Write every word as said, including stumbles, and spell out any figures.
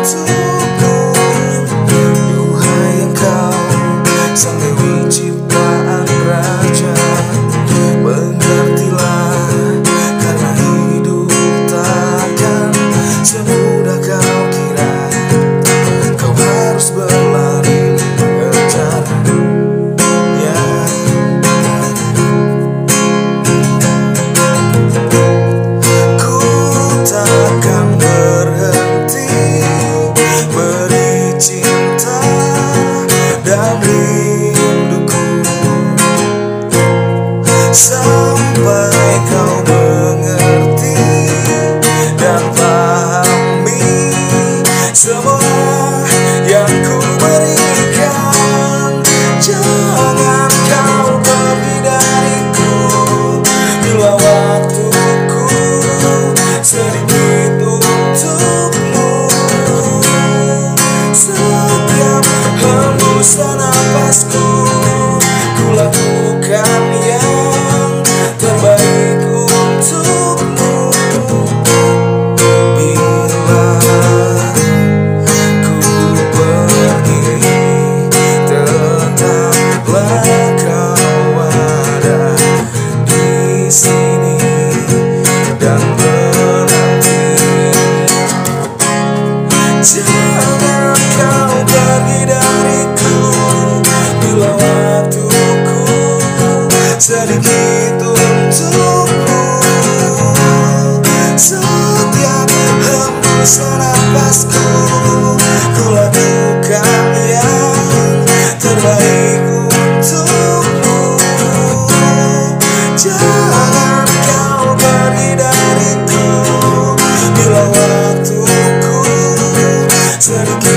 untukku. Duhai engkau, sang Dewi ciptaan raja, mengertilah, karena hidup takkan semudah kau kira. Kau harus berlari mengejar, ya. Ku takkan berhenti beri cinta dan rinduku, sampai kau mengerti dan pahami semua yang ku berikan. Jangan kau pergi dariku bila waktuku sedikit untukmu. Setiap hembusan napasku, ku lakukan yang terbaik untukmu. Bila ku pergi, tetaplah kau ada di sini dan menanti. Jangan kau pergi dariku bila waktuku sedikit untukmu. Setiap hembusan napasku, ku lakukan yang terbaik untukmu. Jangan kau pergi dariku bila waktuku sedikit